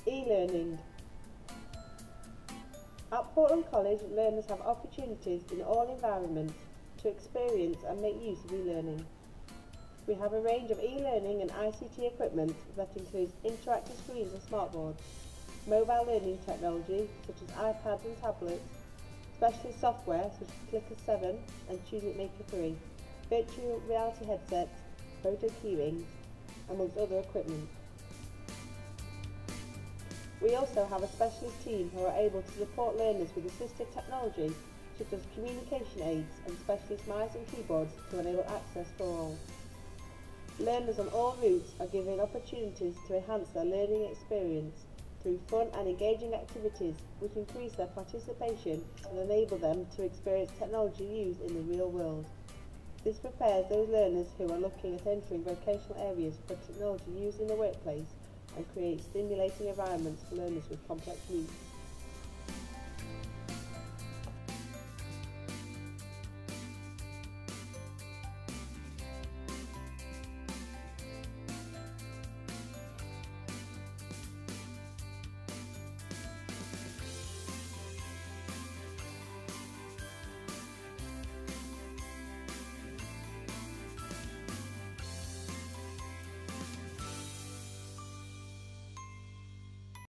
E-learning. At Portland College, learners have opportunities in all environments to experience and make use of e-learning. We have a range of e-learning and ICT equipment that includes interactive screens and smartboards, mobile learning technology such as iPads and tablets, specialist software such as Clicker 7 and TuneIt Maker 3, virtual reality headsets, photo keyrings, amongst other equipment. We also have a specialist team who are able to support learners with assistive technology such as communication aids and specialist mice and keyboards to enable access for all. Learners on all routes are given opportunities to enhance their learning experience through fun and engaging activities which increase their participation and enable them to experience technology used in the real world. This prepares those learners who are looking at entering vocational areas for technology used in the workplace and creates stimulating environments for learners with complex needs.